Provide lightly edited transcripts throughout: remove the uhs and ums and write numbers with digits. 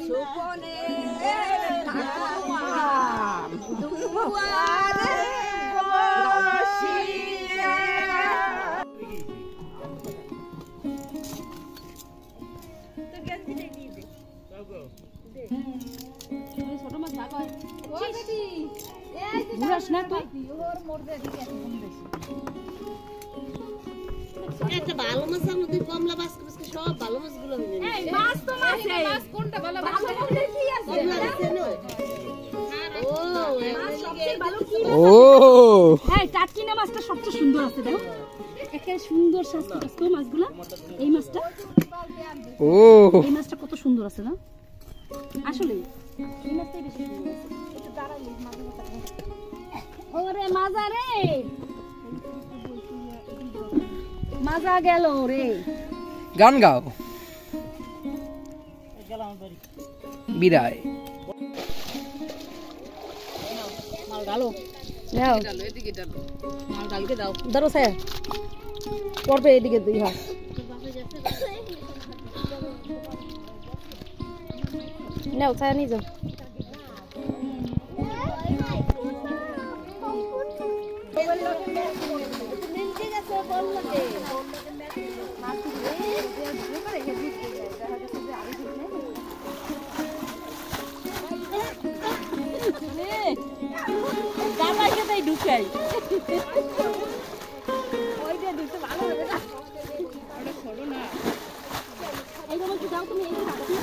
একটা ভালো মাছ আমাদের কমলা মাছ সব ভালো মাছগুলো এই মাছ তো মাছ মাছ কোনটা ভালো মাছ কি আছে ও হ্যাঁ টাটকিনা মাছটা সবচেয়ে সুন্দর আছে দেখো একেবারে সুন্দর স্বাস্থ্য আছে মাছগুলো এই মাছটা ও এই মাছটা কত সুন্দর আছে না আসলে এই মাছটাই বেশি সুন্দর আছে একটু দাঁড়াই মাছ ওরে মাজা রে মাজা গেল রে গান গাও বিদায় মাল ডালো নাও ডালো এদিকে ডালো মাল ডালকে দাও ধরো স্যার পড়বে এদিকে দুই হাত নাও স্যার নিয়ে যাও ঢুকাই ওইটা ঢুকতে ভালো হবে না ওটা ছোড়ো না এইগুলো কি দাও তুমি এই রাখো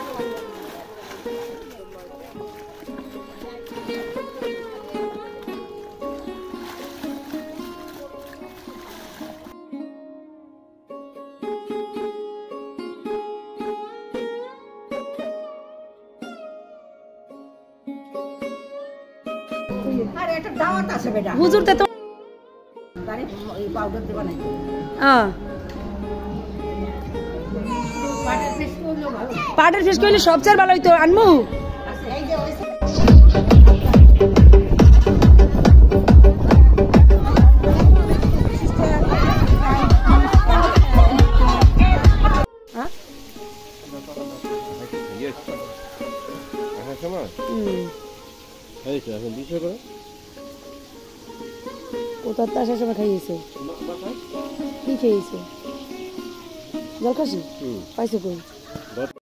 আরে একটা দাওয়াত আছে বেটা হুজুর তে তো আরে এই পাউডার দেবা নাই পাটের ফিশ কইলে সবচেয়ে ভালো হইতো আনমু এই যে কোথাও তো আসার সময় খাইয়েছে কি খেয়েছে জল খাসি পাইছো কই